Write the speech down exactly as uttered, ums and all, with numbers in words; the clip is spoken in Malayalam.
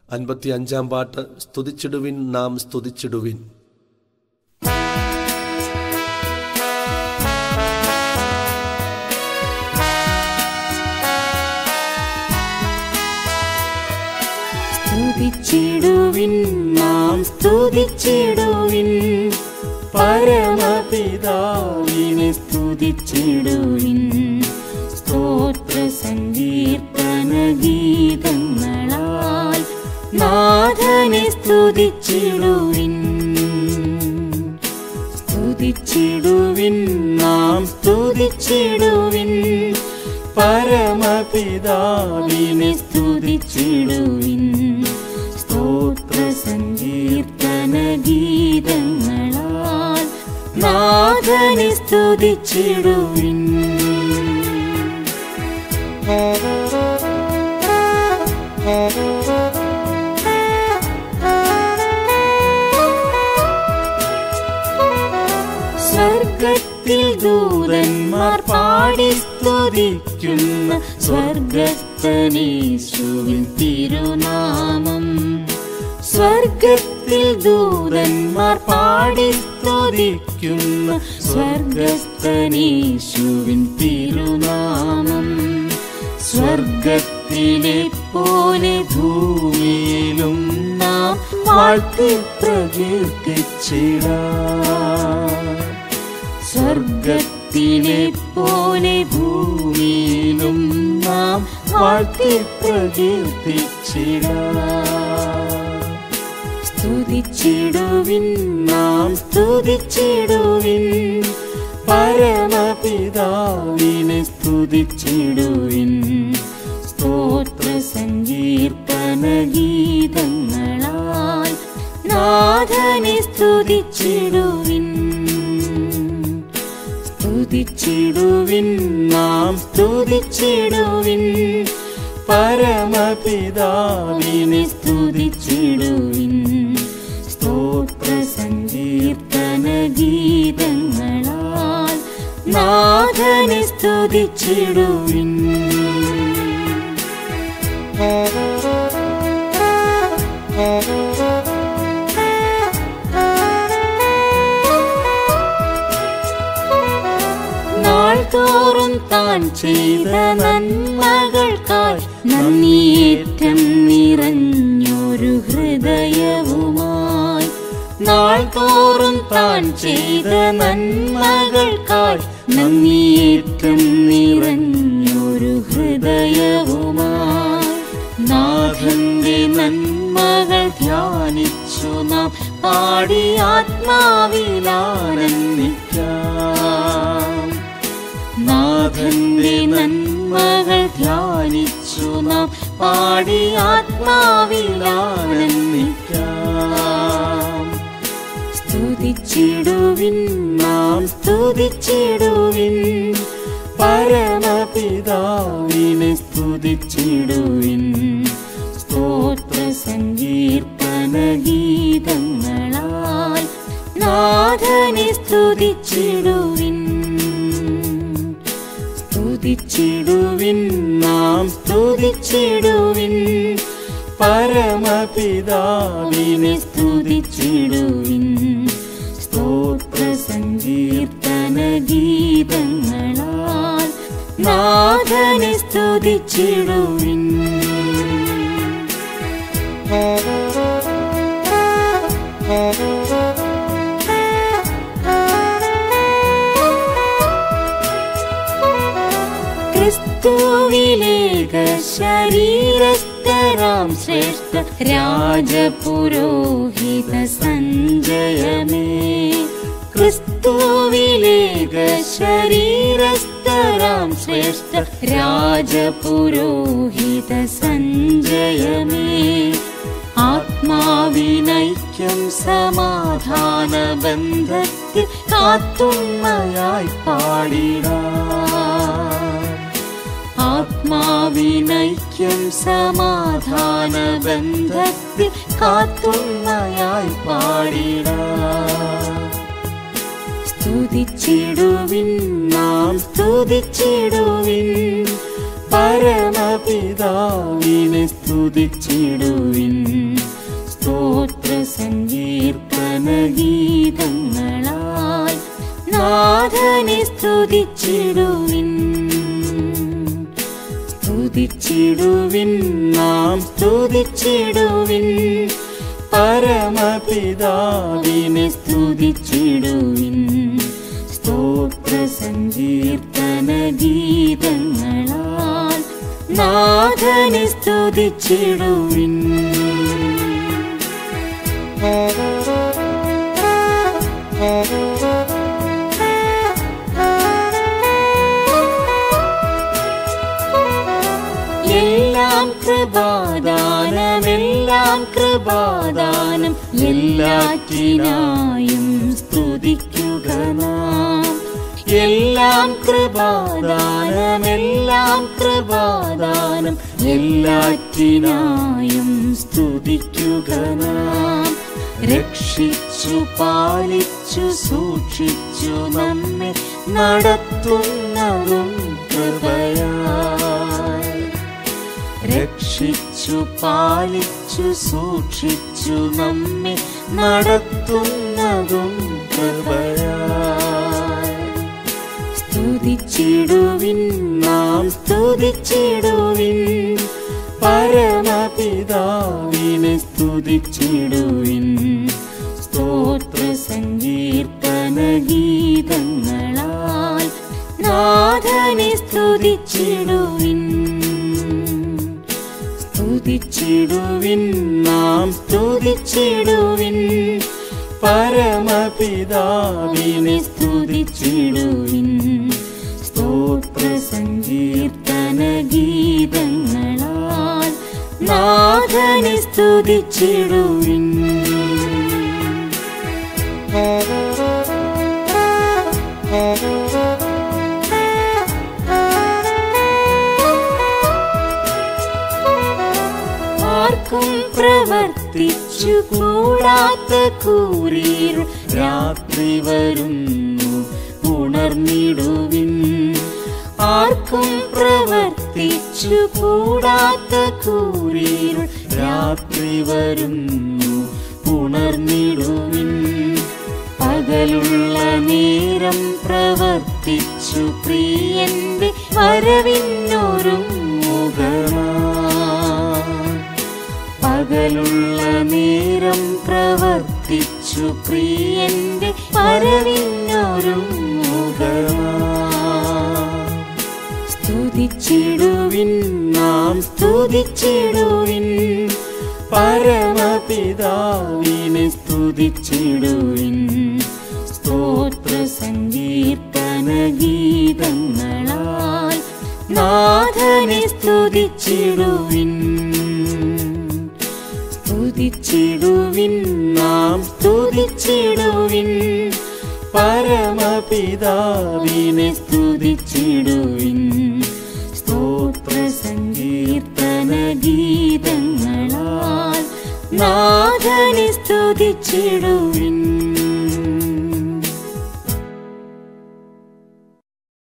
അൻപത്തി അഞ്ചാം പാട്ട്. സ്തുതിച്ചിടുവിൻ, നാം സ്തുതിച്ചിടുവിൻ. സ്തുതിച്ചിടുവിൻ, നാം സ്തുതിച്ചിടുവിൻ, പരമപിതാവിനെ സ്തുതിച്ചിടുവിൻ. സ്തോത്ര സങ്കീർത്തന ഗീതങ്ങളാൽ നാഥനെ സ്തുതിച്ചിടുവിൻ. സ്തുതിച്ചിടുവിൻ, നാം സ്തുതിച്ചിടുവിൻ, പരമപിതാവിനെ സ്തുതിച്ചിടുവിൻ. സ്തോത്ര സങ്കീർത്തന ഗീതങ്ങളാൽ നാഥനെ സ്തുതിച്ചിടുവിൻ. സ്വർഗത്തിൽ ദൂതന്മാർ പാടി സ്തുതിക്കുന്ന സ്വർഗസ്ഥനേശുവിൻ തിരുനാമം. സ്വർഗത്തിൽ ദൂതന്മാർ പാടി സ്തുതിക്കുന്ന സ്വർഗസ്ഥനേശുവിൻ തിരുനാമം. സ്വർഗത്തിലെ പോലെ ഭൂമിയിലും നാം വാഴ്ത്തി പ്രകീർത്തിച്ചിടാം. സ്വർഗത്തിലെ പോലെ ഭൂമിയിലും നാം വാഴ്ത്തി പ്രകീർത്തിച്ചിടാം. സ്തുതിച്ചിടുവിൻ, നാം സ്തുതിച്ചിടുവിൻ, പരമപിതാവിനെ സ്തുതിച്ചിടുവിൻ. സ്തോത്ര സങ്കീർത്തന ഗീതങ്ങളാൽ നാഥനെ സ്തുതിച്ചിടുവിൻ. സ്തുതിച്ചിടുവിൻ, നാം സ്തുതിച്ചിടുവിൻ, പരമപിതാവിനെ സ്തുതിച്ചിടുവിൻ. സ്തോത്ര സങ്കീർത്തന ഗീതങ്ങളാൽ നാഥനെ സ്തുതിച്ചിടുവിൻ. നാൾതോറും താൻ ചെയ്ത നന്മകൾക്കായി നന്ദിയേറ്റം നിറഞ്ഞൊരു ഹൃദയവുമായി. നാൾതോറും താൻ ചെയ്ത നന്മകൾക്കായി നന്ദിയേറ്റം നിറഞ്ഞൊരു ഹൃദയവുമായി. നാഥന്റെ നന്മകൾ ധ്യാനിച്ചു നാം പാടി ആത്മാവിലാനന്ദിക്കാം. നാഥന്റെ നന്മകൾ ധ്യാനിച്ചു നാം പാടി ആത്മാവിലാനന്ദിക്കാം. സ്തുതിച്ചിടുവിൻ, നാം സ്തുതിച്ചിടുവിൻ, പരമപിതാവിനെ സ്തുതിച്ചിടുവിൻ. സ്തോത്ര സങ്കീർത്തന ഗീതങ്ങളാൽ നാഥനെ സ്തുതിച്ചിടുവിൻ. സ്തുതിച്ചിടുവിൻ, നാം സ്തുതിച്ചിടുവിൻ, പരമപിതാവിനെ സ്തുതിച്ചിടുവിൻ. സ്തോത്ര സങ്കീർത്തന ഗീതങ്ങളാൽ നാഥനെ സ്തുതിച്ചിടുവിൻ. ക്രിസ്തുവിലേക ശരീരസ്ഥരാം ശ്രേഷ്ഠ രാജപുരോഹിത സഞ്ജയമേ. ക്രിസ്തുവിലേക ശരീരസ്ഥരാം ശ്രേഷ്ഠ രാജപുരോഹിത സഞ്ജയമേ. ആത്മാവിനൈക്യം സമാധാന ബന്ധത്തിൽ കാത്തുമ്മയായി പാടിടാം. ആത്മാവിനൈക്യം സമാധാന ബന്ധത്തിൽ കാത്തുമ്മയായി പാടിടാം. സ്തുതിച്ചിടുവിൻ, നാം സ്തുതിച്ചിടുവിൻ, പരമപിതാവിനെ സ്തുതിച്ചിടുവിൻ. സ്തുതിച്ചിടുവിൻ സ്തുതിച്ചിടുവിൻ നാം സ്തുതിച്ചിടുവിൻ പരമപിതാവിനെ സ്തുതിച്ചിടുവിൻ സ്തോത്ര സങ്കീർത്തന ഗീതങ്ങളാൽ നാഥനെ സ്തുതിച്ചിടുവിൻ എല്ലാം കൃപാദാനം എല്ലാം കൃപാദാനം എല്ലാറ്റിനായും സ്തുതിക്കുക നാം എല്ലാം കൃപാദാനം എല്ലാം കൃപാദാനം എല്ലാറ്റിനായും സ്തുതിക്കുക നാം രക്ഷിച്ചു പാലിച്ചു സൂക്ഷിച്ചു നമ്മെ നടത്തുന്നതും കൃപയാൽ രക്ഷിച്ചു പാലിച്ചു സൂക്ഷിച്ചു നമ്മെ നടത്തുന്നതും കൃപയാൽ സ്തുതിച്ചിടുവിൻ നാം സ്തുതിച്ചിടുവിൻ പരമപിതാവിനെ സ്തുതിച്ചിടുവിൻ സ്തോത്ര സങ്കീർത്തന ഗീതങ്ങളാൽ നാഥനെ സ്തുതിച്ചിടുവിൻ സ്തുതിച്ചിടുവിൻ നാം സ്തുതിച്ചിടുവിൻ പരമപിതാവിനെ സ്തുതിച്ചിടുവിൻ സ്തോത്ര സങ്കീർത്തന ഗീതങ്ങളാൽ നാഥനെ സ്തുതിച്ചിടുവിൻ ആർക്കും പ്രവർത്തിച്ചു കൂടാത്ത കൂരിരുൾ രാത്രി വരുന്നു ഉണർന്നിടുവിൻ ആർക്കും പ്രവർത്തിച്ചു കൂടാത്ത കൂരിരുൾ രാത്രി വരുന്നു ഉണർന്നിടുവിൻ പകലുള്ള നേരം പ്രവർത്തിച്ചു പ്രിയന്റെ വരവിനൊരുങ്ങുകനാം പകലുള്ള നേരം പ്രവർത്തിച്ചു പ്രിയന്റെ വരവിനൊരുങ്ങുകനാം സ്തുതിച്ചിടുവിൻ നാം സ്തുതിച്ചിടുവിൻ പരമപിതാവിനെ സ്തുതിച്ചിടുവിൻ സ്തോത്ര സങ്കീർത്തന ഗീതങ്ങളാൽ നാഥനെ സ്തുതിച്ചിടുവിൻ സ്തുതിച്ചിടുവിൻ നാം സ്തുതിച്ചിടുവിൻ പരമപിതാവിനെ സ്തുതിച്ചിടുവിൻ സ്തോത്ര സങ്കീർത്തന ഗീതങ്ങളാൽ നാഥനെ സ്തുതിച്ചിടുവിൻ